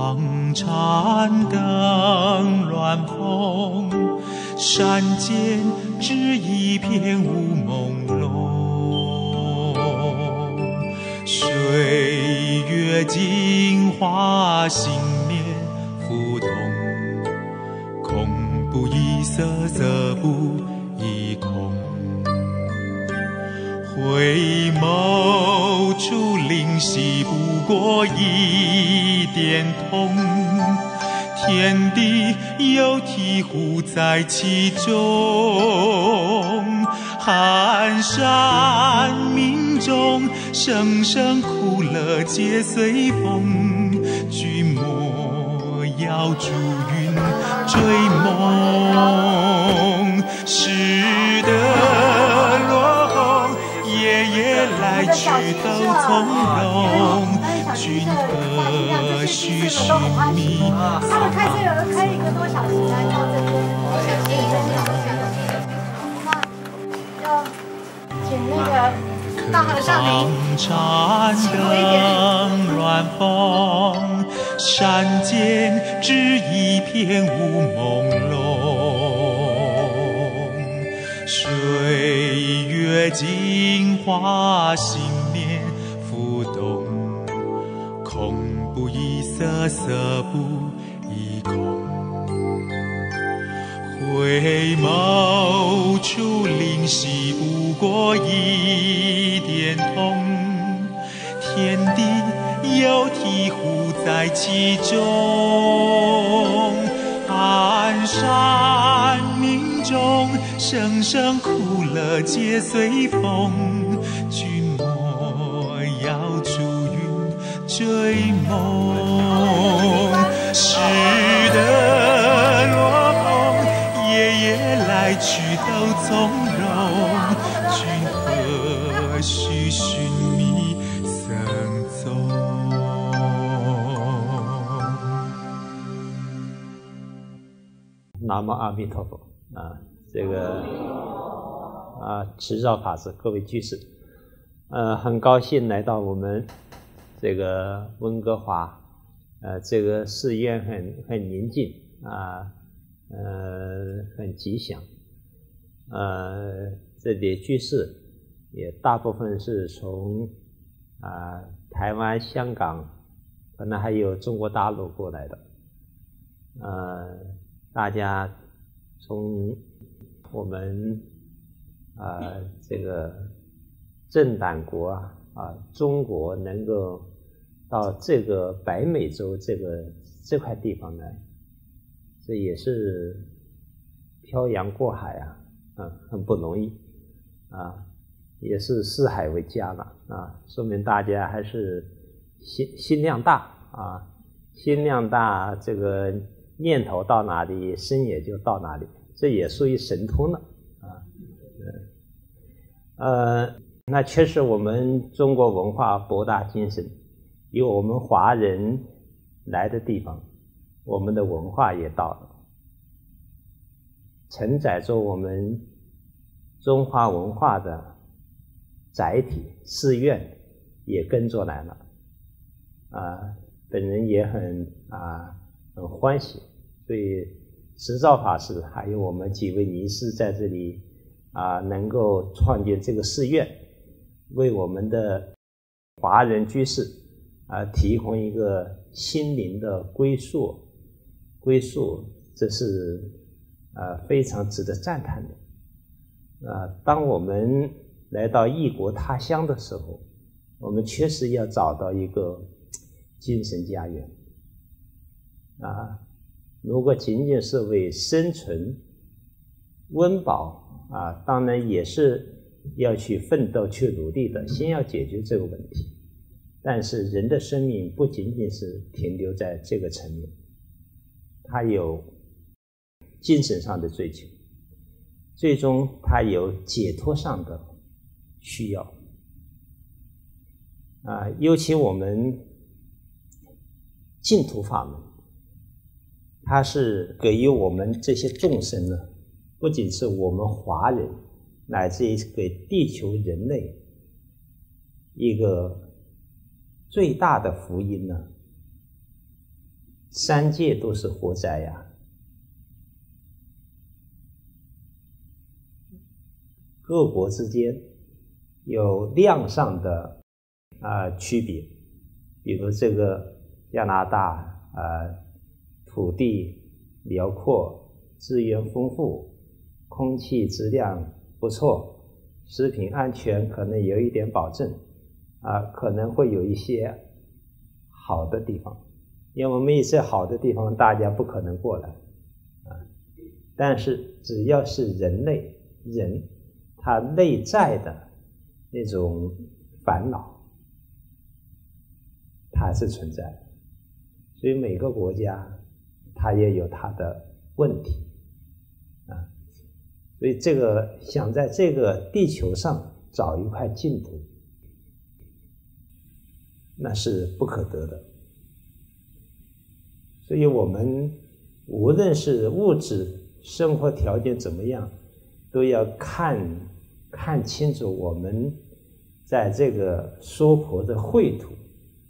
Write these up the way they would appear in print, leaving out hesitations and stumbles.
黄蝉更乱蓬，山间只一片雾朦胧。岁月镜花心面浮动，空不异色，色不异空。回眸处，灵犀不过一点通，天地有醍醐在其中。寒山明中，声声苦乐皆随风。君莫要逐云追梦，识得落红，夜夜来去都从容。君何须寻觅？ 他们开车有人开1个多小时来到这边，要请那个大和尚黄蝉更乱蓬，山间只一片雾朦胧。岁月镜花心面浮动，空不异色，色不异空。回眸处，灵犀不过一点通，天地有醍醐在其中。寒山明中，声声苦乐皆随风。君莫要逐云追梦，识得落红，夜夜来去都从容。君何须寻觅僧踪？ 南无阿弥陀佛这个持照法师，各位居士，很高兴来到我们这个温哥华，这个寺院很宁静很吉祥，这里居士也大部分是从台湾、香港，可能还有中国大陆过来的，大家从我们这个正党国中国能够到这个北美洲这块地方来，这也是漂洋过海很不容易也是四海为家了说明大家还是心量大心量大，这个念头到哪里，身也就到哪里，这也属于神通了那确实我们中国文化博大精深，有我们华人来的地方，我们的文化也到了，承载着我们中华文化的载体寺院也跟着来了本人也很欢喜，所以持照法师还有我们几位尼师在这里能够创建这个寺院，为我们的华人居士提供一个心灵的归宿，这是非常值得赞叹的当我们来到异国他乡的时候，我们确实要找到一个精神家园如果仅仅是为生存温饱当然也是要去奋斗去努力的，先要解决这个问题，但是人的生命不仅仅是停留在这个层面，他有精神上的追求，最终他有解脱上的需要尤其我们净土法门，它是给予我们这些众生呢，不仅是我们华人，乃至于给地球人类一个最大的福音呢， 三界都是活灾呀。各国之间有量上的区别，比如这个加拿大土地辽阔，资源丰富，空气质量不错，食品安全可能有一点保证可能会有一些好的地方，因为我们一些好的地方大家不可能过来但是只要是人他内在的那种烦恼它还是存在的，所以每个国家它也有它的问题所以这个想在这个地球上找一块净土，那是不可得的。所以我们无论是物质生活条件怎么样，都要看清楚我们在这个娑婆的秽土，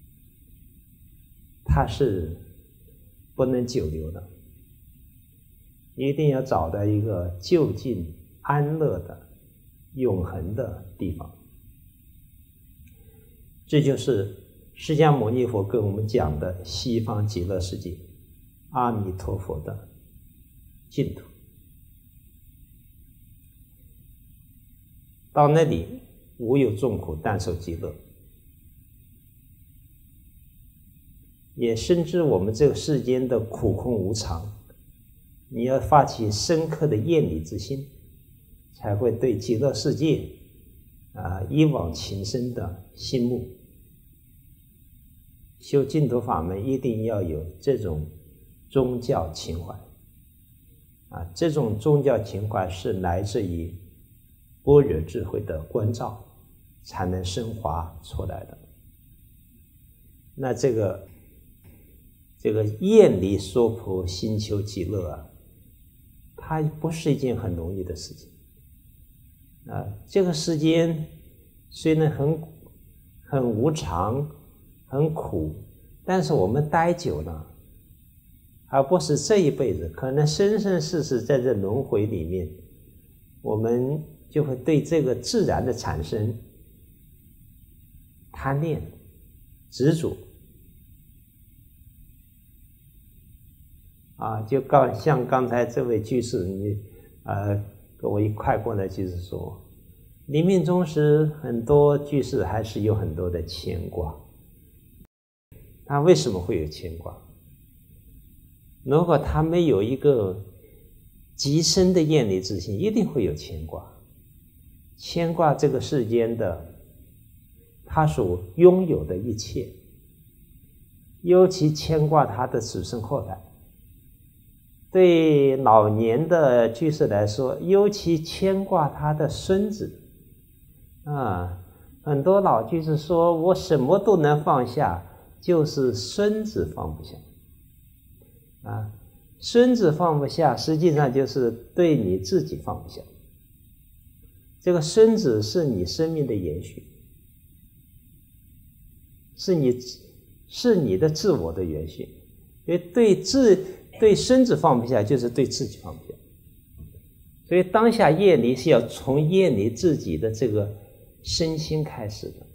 它是不能久留的，一定要找到一个就近安乐的永恒的地方。这就是释迦牟尼佛跟我们讲的西方极乐世界，阿弥陀佛的净土。到那里无有众苦，但受极乐，也深知我们这个世间的苦空无常，你要发起深刻的厌离之心，才会对极乐世界一往情深的心目。修净土法门一定要有这种宗教情怀这种宗教情怀是来自于般若智慧的关照才能升华出来的。那这个厌离娑婆心求极乐它不是一件很容易的事情这个世间虽然很无常很苦，但是我们待久了，而不是这一辈子，可能生生世世在这轮回里面，我们就会对这个自然的产生贪恋执着就像刚才这位居士跟我一块过来居士说，临命终时很多居士还是有很多的牵挂。他为什么会有牵挂？如果他没有一个极深的厌离之心，一定会有牵挂。牵挂这个世间的他所拥有的一切，尤其牵挂他的子孙后代。对老年的居士来说，尤其牵挂他的孙子很多老居士说，我什么都能放下，就是孙子放不下孙子放不下，实际上就是对你自己放不下。这个孙子是你生命的延续，是你的自我的延续。因为对孙子放不下，就是对自己放不下。所以当下厌离是要从厌离自己的这个身心开始的，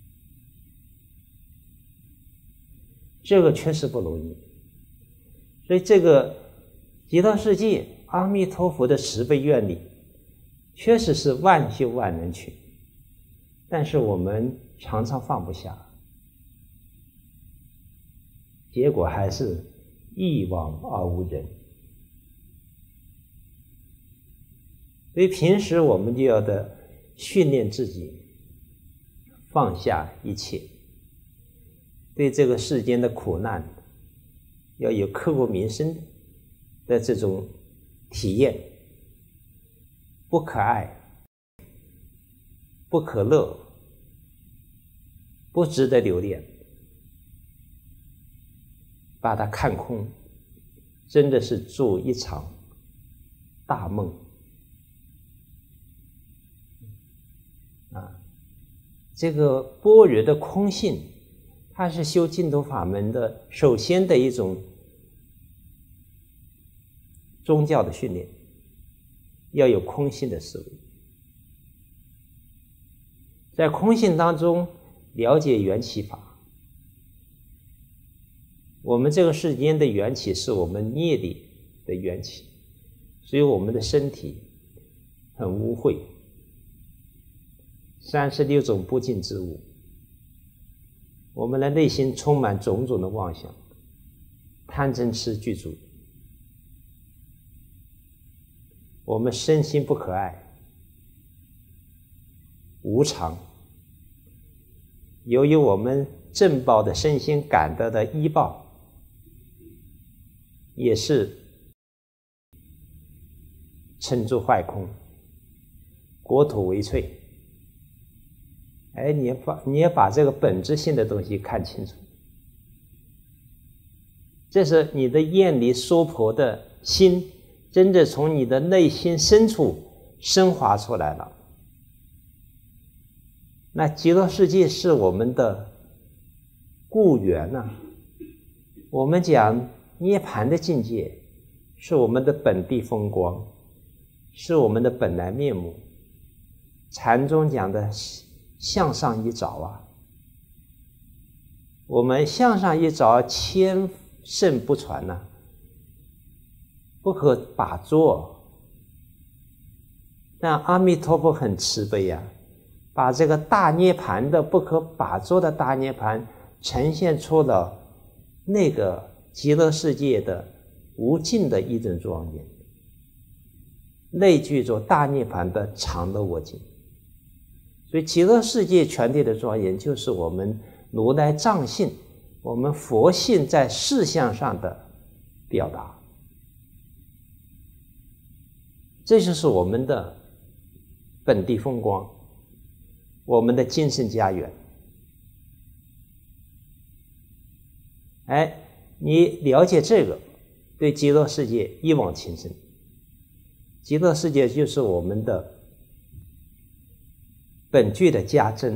这个确实不容易。所以这个极乐世界阿弥陀佛的慈悲愿力确实是万修万人去，但是我们常常放不下，结果还是一往而无人。所以平时我们就要的训练自己放下一切，对这个世间的苦难要有刻骨铭心的这种体验，不可爱，不可乐，不值得留恋，把它看空，真的是做一场大梦这个般若的空性，它是修净土法门的首先的一种宗教的训练，要有空性的思维，在空性当中了解缘起法。我们这个世间的缘起是我们业力的缘起，所以我们的身体很污秽，36种不净之物，我们的内心充满种种的妄想，贪嗔痴具足，我们身心不可爱，无常。由于我们正报的身心感得的依报，也是尘诸坏空，国土为脆。你也把这个本质性的东西看清楚，这是你的厌离娑婆的心真正从你的内心深处升华出来了。那极乐世界是我们的故园啊，我们讲涅槃的境界是我们的本地风光，是我们的本来面目。禅宗讲的向上一找啊，我们向上一找，千圣不传啊，不可把捉。但阿弥陀佛很慈悲啊，把这个大涅槃的不可把捉的大涅槃呈现出了那个极乐世界的无尽的一种庄严，内具着大涅槃的常乐我净。所以极乐世界全体的庄严就是我们如来藏性，我们佛性在事相上的表达，这就是我们的本地风光，我们的精神家园。你了解这个，对极乐世界一往情深。极乐世界就是我们的本具的家珍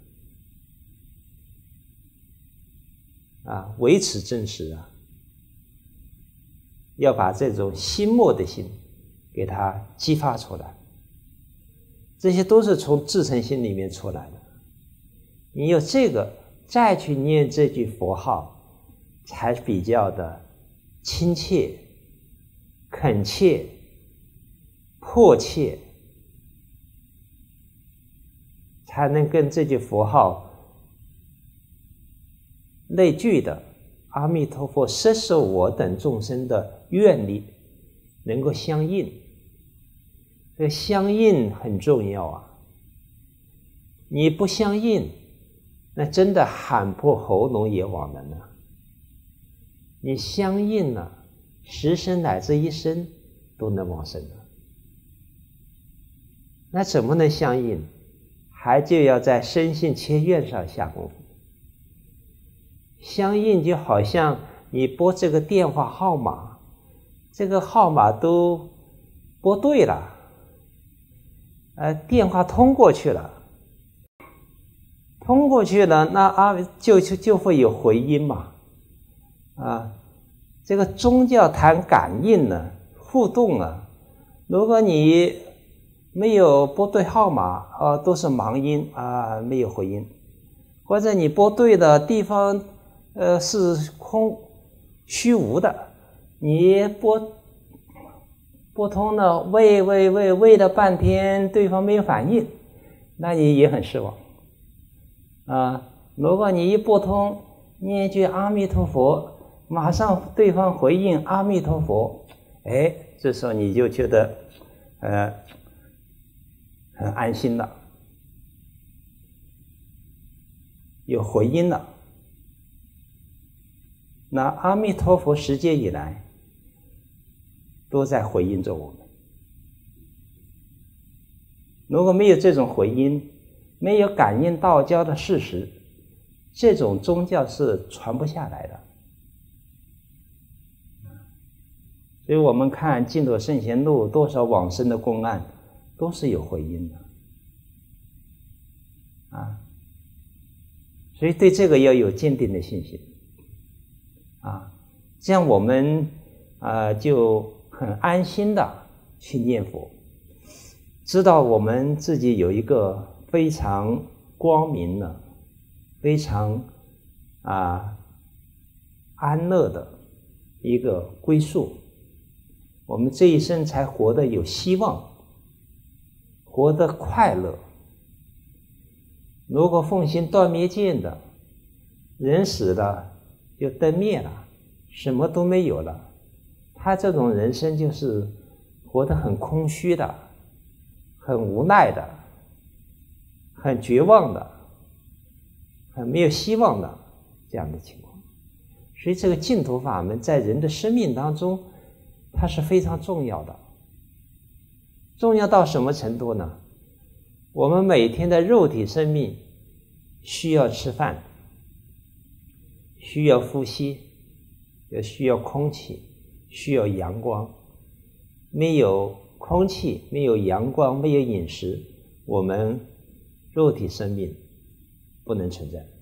维持真实要把这种心默的心给它激发出来，这些都是从自诚心里面出来的。你有这个再去念这句佛号，才比较的亲切、恳切、迫切，才能跟这句佛号内具的阿弥陀佛摄受我等众生的愿力能够相应。这个相应很重要啊，你不相应，那真的喊破喉咙也枉然啊。你相应了，十生乃至一生都能往生了。那怎么能相应？还就要在身心切愿上下功夫。相应就好像你拨这个电话号码，这个号码都拨对了，电话通过去了，那就会有回音嘛。这个宗教谈感应呢，互动啊，如果你没有拨对号码都是盲音没有回音，或者你拨对的地方是虚无的，你拨通了喂了半天对方没有反应，那你也很失望如果你一拨通念一句阿弥陀佛，马上对方回应阿弥陀佛，这时候你就觉得很安心了，有回音了。那阿弥陀佛时间以来都在回应着我们。如果没有这种回音，没有感应道交的事实，这种宗教是传不下来的。所以我们看净土圣贤录多少往生的公案都是有回音的所以对这个要有坚定的信心这样我们就很很安心的去念佛，知道我们自己有一个非常光明的、非常安乐的一个归宿，我们这一生才活得有希望，活得快乐。如果奉行断灭见的，人死了就灯灭了，什么都没有了，他这种人生就是活得很空虚的，很无奈的，很绝望的，很没有希望的这样的情况。所以这个净土法门在人的生命当中，它是非常重要的。重要到什么程度呢？我们每天的肉体生命需要吃饭，需要呼吸，也需要空气，需要阳光。没有空气，没有阳光，没有饮食，我们肉体生命不能存在。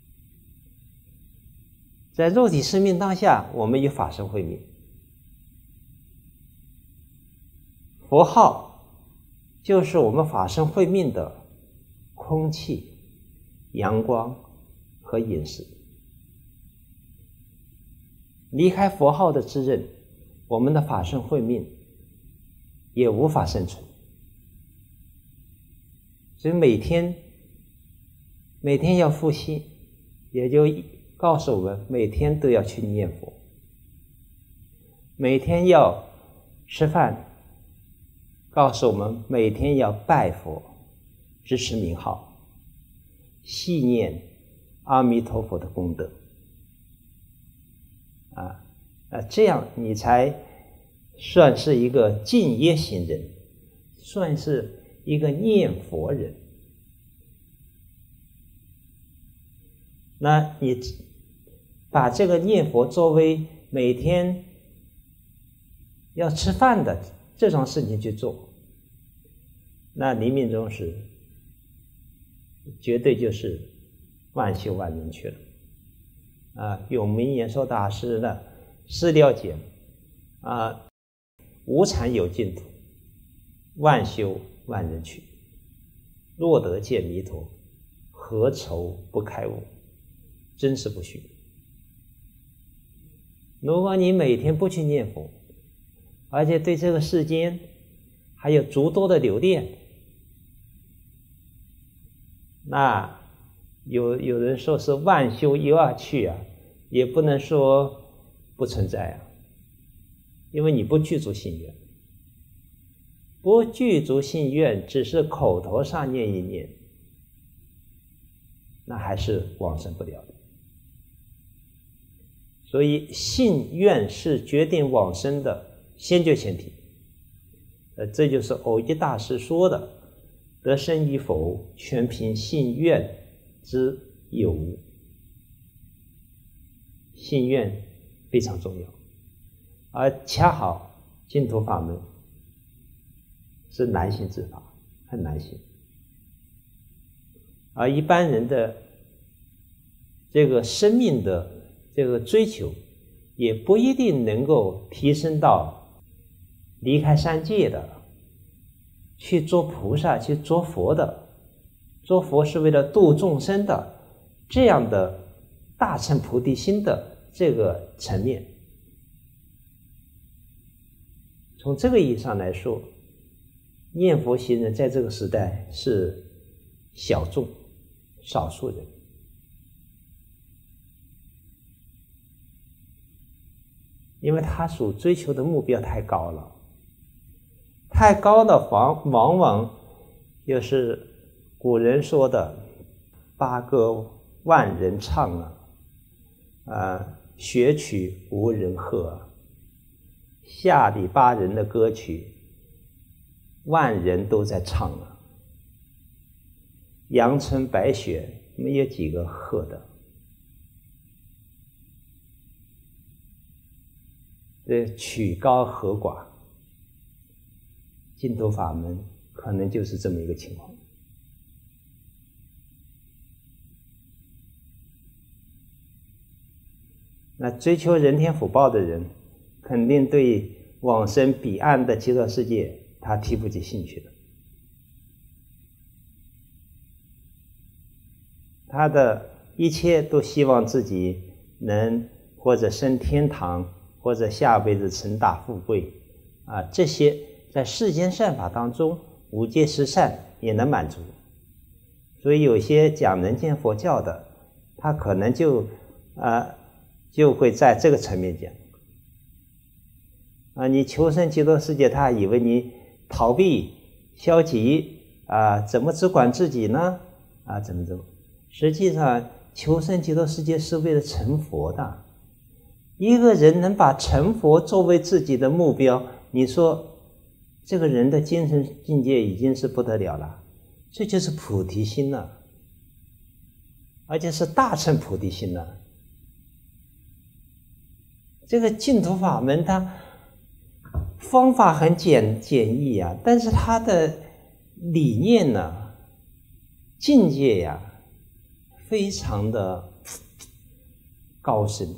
在肉体生命当下，我们有法身慧命。佛号就是我们法身慧命的空气、阳光和饮食。离开佛号的滋润，我们的法身慧命也无法生存。所以每天要呼吸，也就告诉我们每天都要去念佛。每天要吃饭，告诉我们每天要拜佛，支持名号，细念阿弥陀佛的功德。这样你才算是一个净业行人，算是一个念佛人。那你把这个念佛作为每天要吃饭的这种事情去做，那临命终时绝对就是万修万人去了。永明延寿大师的释了解无常有净土，万修万人去，若得见弥陀，何愁不开悟，真是不虚。如果你每天不去念佛，而且对这个世间还有诸多的留恋，那有人说是万修一二去也不能说不存在因为你不具足信愿。不具足信愿，只是口头上念一念，那还是往生不了的。所以信愿是决定往生的先决前提。这就是藕益大师说的，得生与否，全凭信愿之有无。信愿非常重要，而恰好净土法门是难行之法，很难行。而一般人的这个生命的这个追求，也不一定能够提升到离开三界的，去做菩萨，去做佛的，做佛是为了度众生的，这样的大乘菩提心的这个层面。从这个意义上来说，念佛行人在这个时代是小众少数人。因为他所追求的目标太高了，太高的往往就是古人说的八歌万人唱学曲无人和，下里巴人的歌曲万人都在唱阳春白雪没有几个和的。曲高和寡，净土法门可能就是这么一个情况。那追求人天福报的人，肯定对往生彼岸的极乐世界，他提不起兴趣的。他的一切都希望自己能或者升天堂，或者下辈子成大富贵啊，这些在世间善法当中五戒十善也能满足。所以有些讲人间佛教的，他可能就会在这个层面讲啊，你求生极乐世界，他以为你逃避消极啊，怎么只管自己呢？啊，怎么？实际上求生极乐世界是为了成佛的。一个人能把成佛作为自己的目标，你说这个人的精神境界已经是不得了了，这就是菩提心了，而且是大乘菩提心了。这个净土法门它方法很简易啊，但是它的理念呢，境界呀，非常的高深，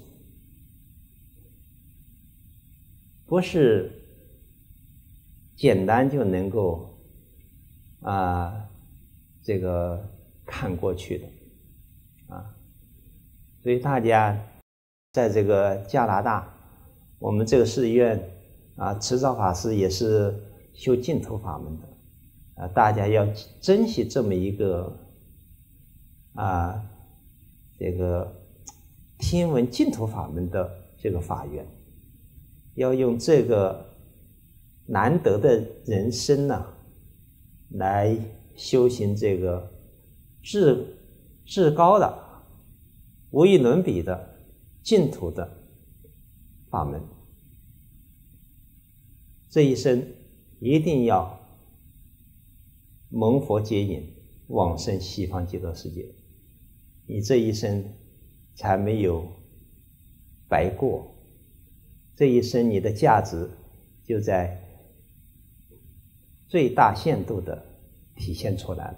不是简单就能够这个看过去的啊。所以大家在这个加拿大，我们这个寺院啊，持照法师也是修净土法门的啊，大家要珍惜这么一个这个听闻净土法门的这个法缘，要用这个难得的人生呢，来修行这个至高的、无与伦比的净土的法门。这一生一定要蒙佛接引，往生西方极乐世界，你这一生才没有白过，这一生你的价值就在最大限度的体现出来了。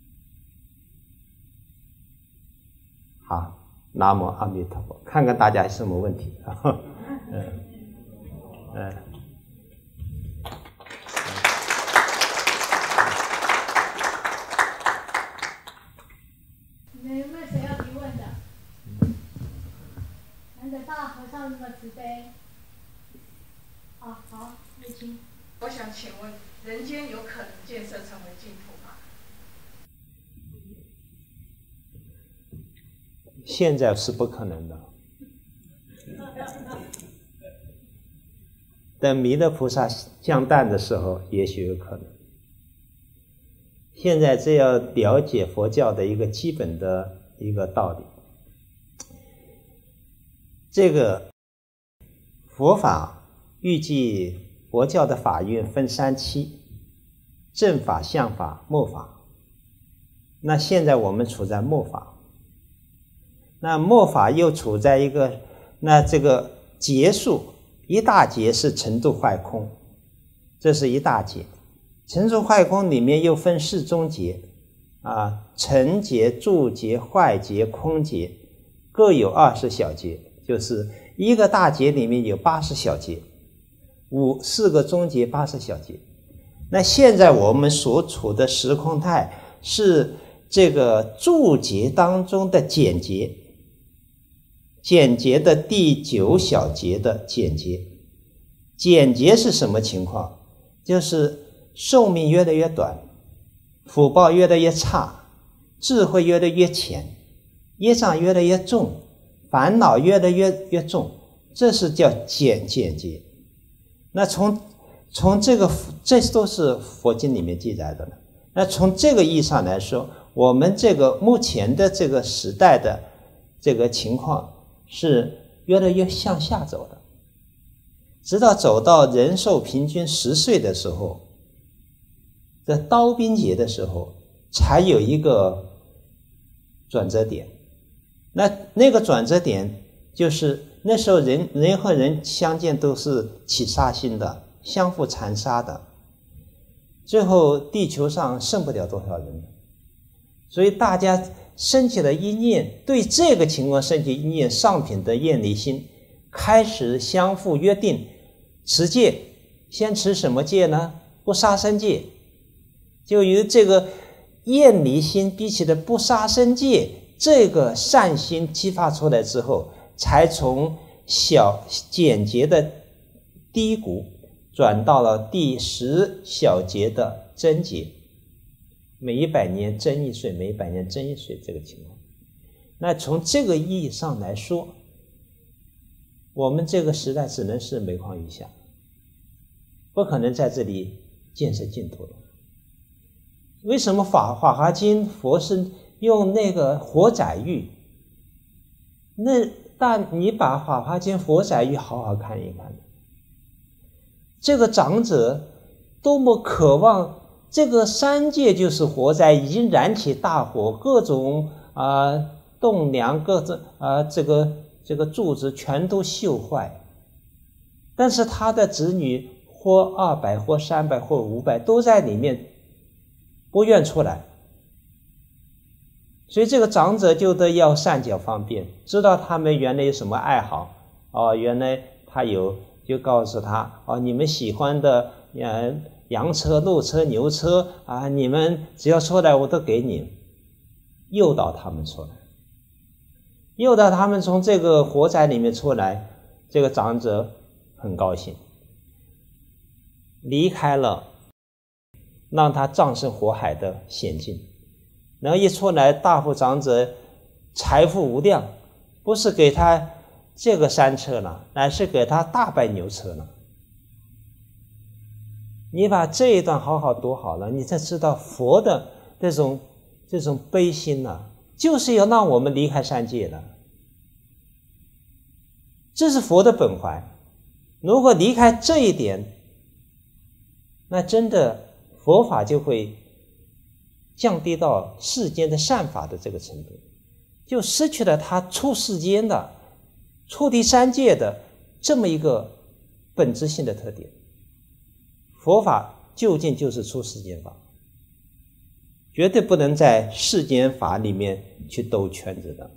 好，南无阿弥陀佛。看看大家有什么问题啊？ 你们有没有谁要提问的？难得大和尚那么慈悲。好，有请。 我想请问，人间有可能建设成为净土吗？ 现在是不可能的。等弥勒菩萨降诞的时候，也许有可能。现在只要了解佛教的一个基本的一个道理，这个佛法预计佛教的法运分3期：正法、相法、末法。那现在我们处在末法，那末法又处在一个，那这个劫数，一大劫是成住坏空，这是一大劫。成住坏空里面又分4中劫成劫、住劫、坏劫、空劫，各有20小劫，就是一个大劫里面有80小劫，4个中劫80小劫。那现在我们所处的时空态是这个住劫当中的减劫，减劫的第9小劫的减劫。减劫是什么情况？就是寿命越来越短，福报越来越差，智慧越来越浅，业障越来越重，烦恼越来越重，这是叫减劫。那从这个，这都是佛经里面记载的了。那从这个意义上来说，我们这个目前的这个时代的这个情况是越来越向下走的，直到走到人寿平均10岁的时候，在刀兵劫的时候，才有一个转折点。那个转折点就是那时候人和人相见都是起杀心的，相互残杀的，最后地球上剩不了多少人，所以大家升起了一念，对这个情况升起一念上品的厌离心，开始相互约定持戒先持什么戒呢？不杀生戒。就由这个厌离心比起的不杀生戒，这个善心激发出来之后，才从小简洁的低谷转到了第10小节的增节，每100年增1岁，每100年增1岁这个情况。那从这个意义上来说，我们这个时代只能是每况愈下，不可能在这里建设净土了。为什么法华经佛是用那个火载喻？但你把法华经火载喻好好看一看，这个长者多么渴望，这个三界就是火灾，已经燃起大火，各种栋梁，各种这个柱子全都锈坏，但是他的子女或200或300或500都在里面不愿出来，所以这个长者就得要善巧方便，知道他们原来有什么爱好，原来他有，就告诉他，你们喜欢的羊车、鹿车、牛车你们只要出来我都给你，诱导他们出来，诱导他们从这个火灾里面出来。这个长者很高兴，离开了让他葬身火海的险境，然后一出来，大富长者财富无量，不是给他这个3车了，乃是给他大百牛车了。你把这一段好好读好了，你才知道佛的这种悲心就是要让我们离开三界的，这是佛的本怀。如果离开这一点，那真的佛法就会降低到世间的善法的这个程度，就失去了它出世间的、出第三界的这么一个本质性的特点。佛法究竟就是出世间法，绝对不能在世间法里面去兜圈子的。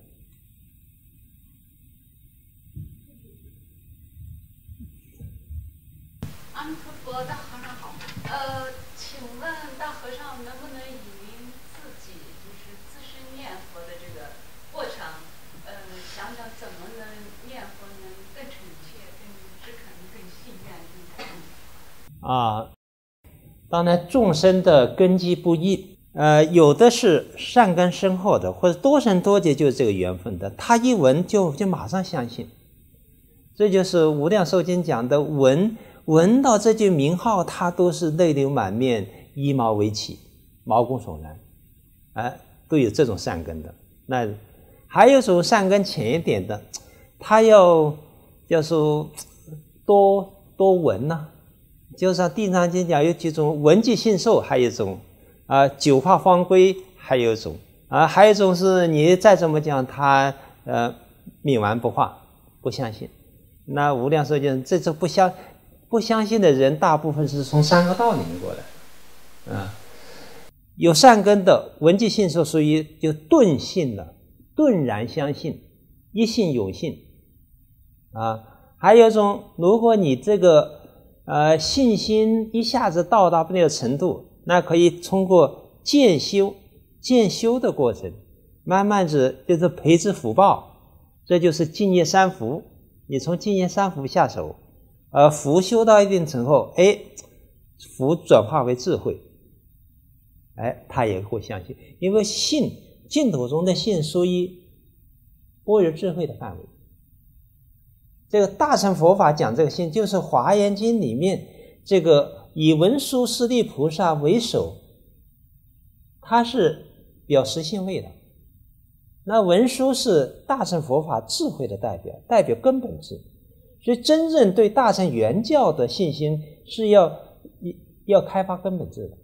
阿弥陀佛，大和尚好。请问大和尚能不能以您自己就是自身念佛的这个过程，想想怎么能念佛能更诚切、更知恳、更信愿、更诚意？ 当然众生的根基不一，有的是善根深厚的，或者多生多劫就是这个缘分的，他一闻就马上相信。这就是无量寿经讲的，闻到这句名号，他都是泪流满面，衣毛微起，毛骨悚然，都有这种善根的。那还有种善根浅一点的，他要说多闻就像《地藏经》讲有几种，闻即信受，还有一种久化方归，还有一种还有一种是你再怎么讲他冥顽不化，不相信。那无量寿经这种不相信的人，大部分是从三个道里面过来有善根的闻即信受，属于就顿信了，顿然相信，一信永信还有一种，如果你这个信心一下子到达那个程度，那可以通过渐修的过程，慢慢子就是培植福报，这就是净业三福。你从净业三福下手，福修到一定程度后，福转化为智慧，他也会相信，因为信净土中的信属于般若智慧的范围。这个大乘佛法讲这个信，就是《华严经》里面这个以文殊师利菩萨为首，他是表实性位的。那文殊是大乘佛法智慧的代表根本智，所以真正对大乘原教的信心是要开发根本智的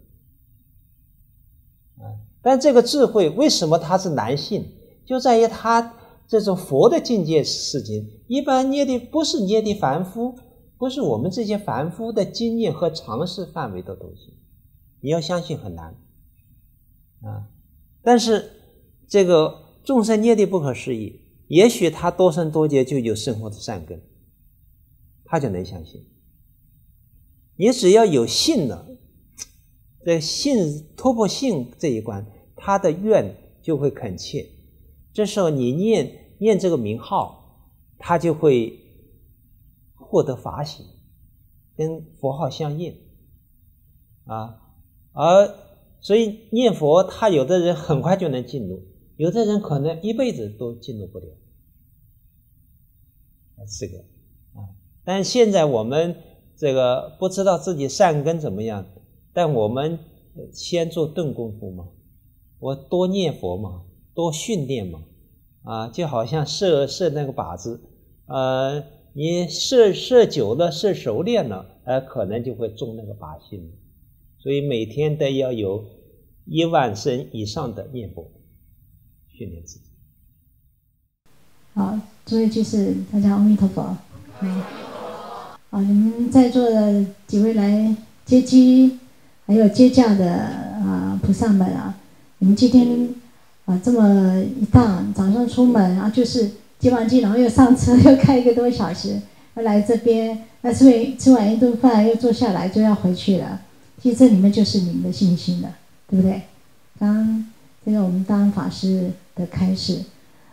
但这个智慧为什么它是难信，就在于它这种佛的境界事情，一般不是捏的凡夫，不是我们这些凡夫的经验和常识范围的东西，你要相信很难但是这个众生捏的不可思议，也许他多生多劫就有生活的善根，他就能相信你只要有信了，这信突破信这一关，他的愿就会恳切。这时候你念这个名号，他就会获得法喜，跟佛号相应啊。而所以念佛，他有的人很快就能进入，有的人可能一辈子都进入不了。这个啊，但现在我们这个不知道自己善根怎么样，但我们先做顿功夫嘛，我多念佛嘛，多训练嘛，啊，就好像射那个靶子，你射久了，射熟练了，可能就会中那个靶心。所以每天都要有1万声以上的念佛，训练自己。 好，诸位居士，大家阿弥陀佛。好，你们在座的几位来接机还有接驾的菩萨们啊，你们今天这么一大早上出门就是接完机，然后又上车又开1个多小时，要来这边，吃完一顿饭又坐下来就要回去了。其实这里面就是你们的信心了，对不对？刚刚这个我们大安法师的开始，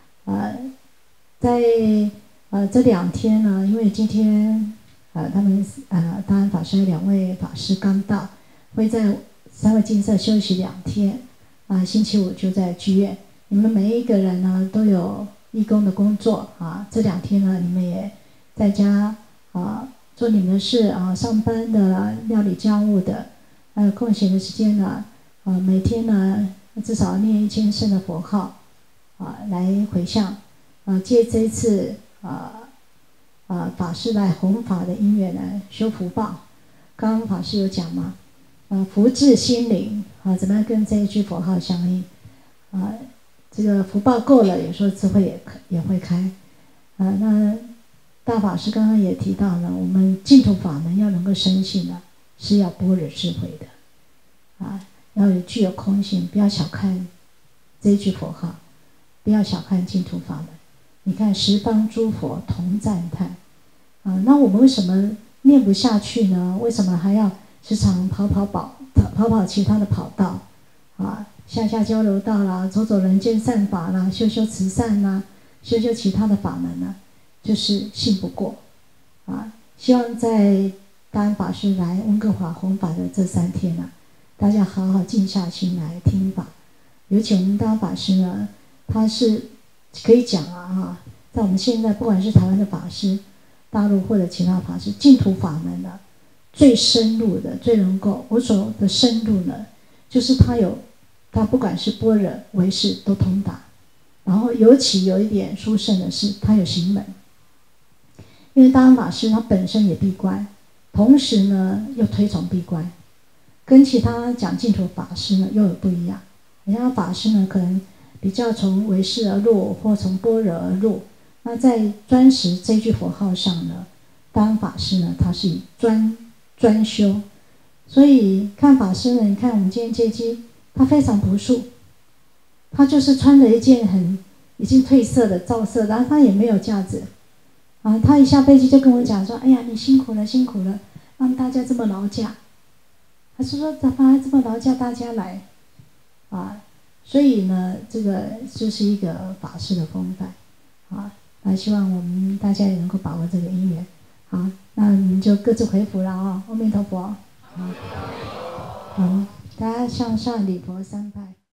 在这2天呢，因为今天他们大安法师2位法师刚到，会在3位精舍休息2天，星期5就在剧院。你们每一个人呢都有义工的工作这2天呢，你们也在家做你们的事上班的、料理家务的，还有空闲的时间呢，每天呢至少念1000声的佛号来回向，借这一次法师来弘法的因缘来修福报。刚刚法师有讲嘛，福至心灵怎么样跟这一句佛号相应这个福报够了，有时候智慧也会开那大法师刚刚也提到了，我们净土法门要能够深信是要般若智慧的要具有空性，不要小看这一句佛号，不要小看净土法门。你看十方诸佛同赞叹那我们为什么念不下去呢？为什么还要时常跑其他的跑道下交流道啦，走人间善法啦，修慈善啦，修其他的法门呢？就是信不过希望在大安法师来温哥华弘法的这3天大家好好静下心来听法。尤其我们大安法师呢，他是可以讲在我们现在不管是台湾的法师、大陆或者其他法师，净土法门最深入的、最能够我所的深入呢，就是他不管是般若、唯识都通达，然后尤其有一点殊胜的是，他有行门。因为大安法师他本身也闭关，同时呢又推崇闭关，跟其他讲净土法师呢又有不一样。人家法师呢可能比较从唯识而入，或从般若而入。那在专识这句佛号上呢，大安法师呢他是以专修，所以看法师呢，你看我们今天接机，他非常朴素，他就是穿着一件已经褪色的皂色，然后他也没有架子他一下飞机就跟我讲说：“哎呀，你辛苦了，辛苦了，让大家这么劳驾。”他是说：“怎么这么劳驾大家来所以呢，这个就是一个法师的风范那希望我们大家也能够把握这个因缘。好，那你们就各自回复了阿弥陀佛。好，大家向上礼佛3拜。